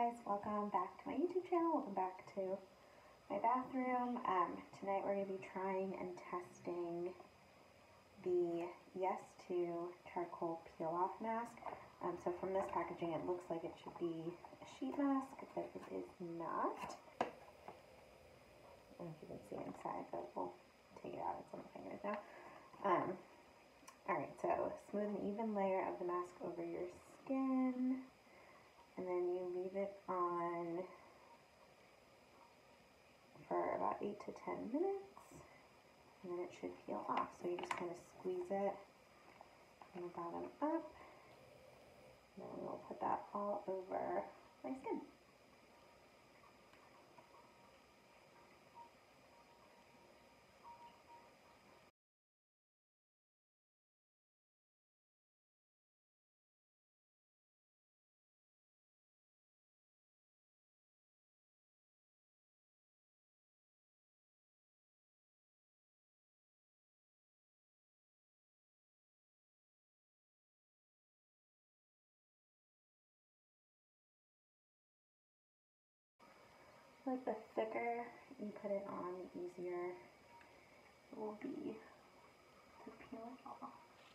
guys, welcome back to my YouTube channel, welcome back to my bathroom. Tonight we're going to be trying and testing the Yes2 charcoal peel off mask. So from this packaging it looks like it should be a sheet mask, but it is not. I don't know if you can see inside, but we'll take it out, it's on my fingers now. Alright, so smooth and even layer of the mask over your skin. And then you leave it on for about 8 to 10 minutes, and then it should peel off. So you just kind of squeeze it from the bottom up, and then we'll put that all over my skin. Like the thicker you put it on, the easier it will be to peel it off.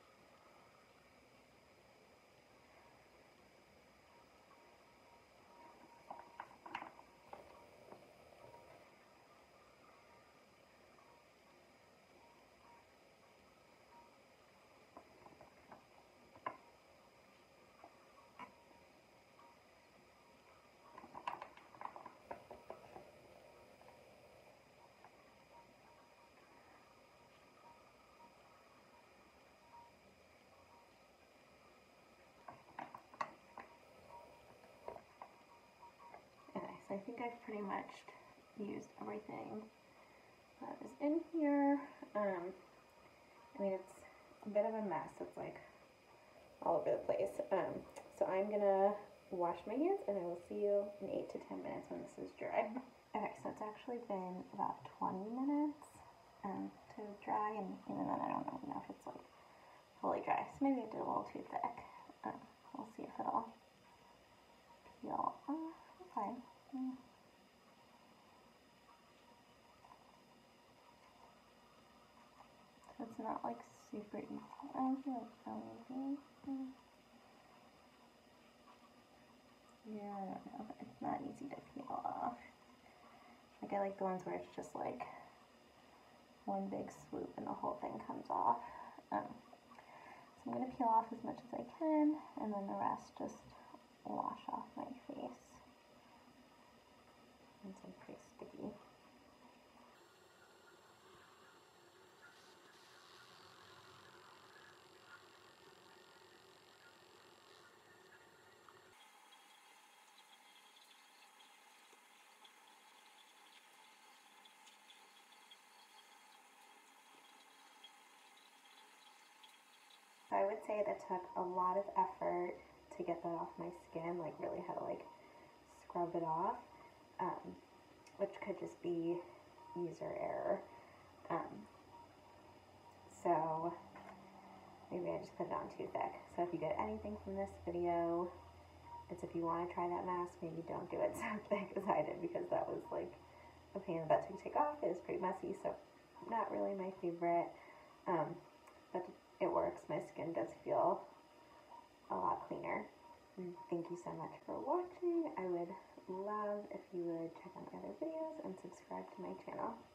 So I think I've pretty much used everything that is in here. I mean, it's a bit of a mess. It's like all over the place. So I'm gonna wash my hands and I will see you in 8 to 10 minutes when this is dry. Okay, so it's actually been about 20 minutes to dry, and even then I don't really know if it's like fully dry. So maybe I did a little too thick. We'll see if it'll peel off. Okay. So it's not like super easy. I don't feel like so easy. Yeah, I don't know. It's not easy to peel off. Like I like the ones where it's just like one big swoop and the whole thing comes off. So I'm going to peel off as much as I can, and then the rest just wash off my face. It's pretty sticky. So I would say that took a lot of effort to get that off my skin, like really had to like scrub it off, which could just be user error. So maybe I just put it on too thick. So if you get anything from this video, it's if you want to try that mask, maybe don't do it so thick as I did, because that was like a pain in the butt to take off. It was pretty messy, so not really my favorite, but it works. My skin does feel a lot cleaner. Thank you so much for watching. I would love if you would check out my other videos and subscribe to my channel.